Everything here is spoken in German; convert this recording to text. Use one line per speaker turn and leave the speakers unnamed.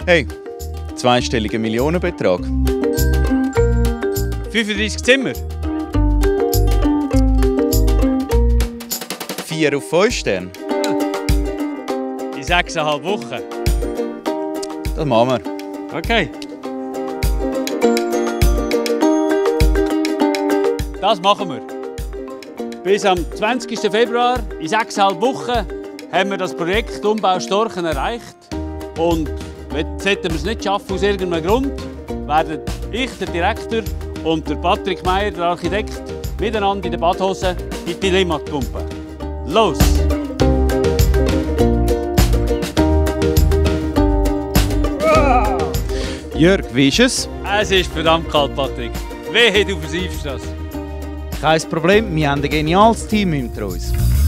Hey, zweistelliger Millionenbetrag.
35 Zimmer.
4 auf 5 Sterne.
In 6,5 Wochen.
Das machen wir.
Okay. Das machen wir. Bis am 20. Februar, in 6,5 Wochen, haben wir das Projekt Umbau Storchen erreicht. Und sollten wir es nicht schaffen aus irgendeinem Grund, werden ich, der Direktor, und der Patrick Meier, der Architekt, miteinander in der Badhose in die Limmat pumpen. Los!
Jörg, wie ist es?
Es ist verdammt kalt, Patrick. Wehe, du versiefst das.
Kein Problem, wir haben ein geniales Team hinter uns.